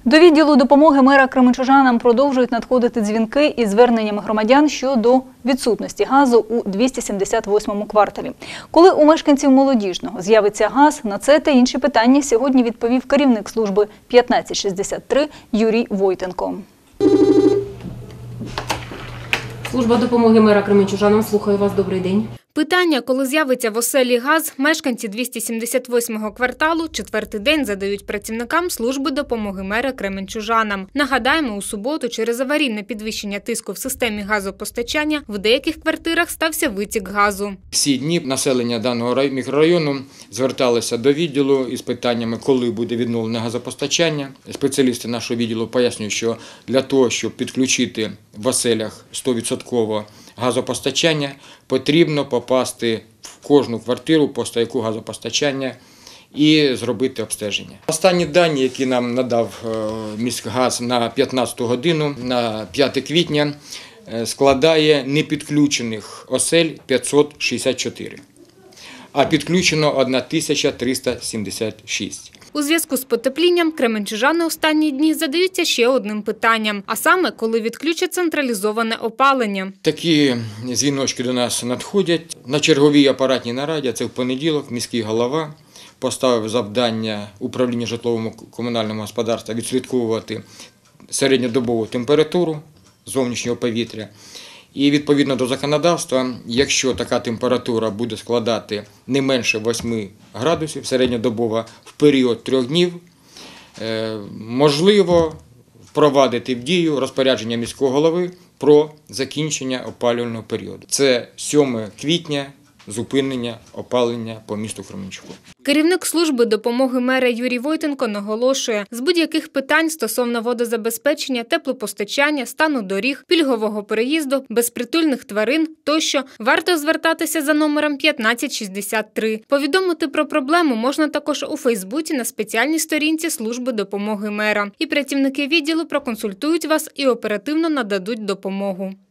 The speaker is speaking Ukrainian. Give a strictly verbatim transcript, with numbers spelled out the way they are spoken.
До відділу допомоги мера кременчужанам продовжують надходити дзвінки із зверненнями громадян щодо відсутності газу у двісті сімдесят восьмому кварталі. Коли у мешканців Молодіжного з'явиться газ, на це та інші питання сьогодні відповів керівник служби п'ятнадцять шістдесят три Юрій Войтенко. Служба допомоги мера кременчужанам. Слухаю вас. Добрий день. Питання, коли з'явиться в оселі газ, мешканці двісті сімдесят восьмого кварталу четвертий день задають працівникам служби допомоги мера кременчужанам. Нагадаємо, у суботу через аварійне підвищення тиску в системі газопостачання в деяких квартирах стався витік газу. Всі дні населення даного мікрорайону зверталися до відділу із питаннями, коли буде відновлене газопостачання. Спеціалісти нашого відділу пояснюють, що для того, щоб підключити в оселях сто відсотків газопостачання, потрібно попасти в кожну квартиру по стояку газопостачання і зробити обстеження. Останні дані, які нам надав міськгаз на п'ятнадцяту годину, на п'яте квітня, складає непідключених осель п'ятсот шістдесят чотири, а підключено тисяча триста сімдесят шість. У зв'язку з потеплінням кременчужани останні дні задаються ще одним питанням, а саме, коли відключать централізоване опалення. Такі дзвіночки до нас надходять. На черговій апаратній нараді, це в понеділок, міський голова поставив завдання управління житлово-комунального господарства відслідковувати середньодобову температуру зовнішнього повітря. І відповідно до законодавства, якщо така температура буде складати не менше восьми градусів середньодобово в період трьох днів, можливо впровадити в дію розпорядження міського голови про закінчення опалювального періоду. Це сьоме квітня, зупинення опалення по місту Кременчуку. Керівник служби допомоги мера Юрій Войтенко наголошує, з будь-яких питань стосовно водозабезпечення, теплопостачання, стану доріг, пільгового переїзду, безпритульних тварин тощо варто звертатися за номером п'ятнадцять шістдесят три. Повідомити про проблему можна також у Фейсбуці на спеціальній сторінці служби допомоги мера. І працівники відділу проконсультують вас і оперативно нададуть допомогу.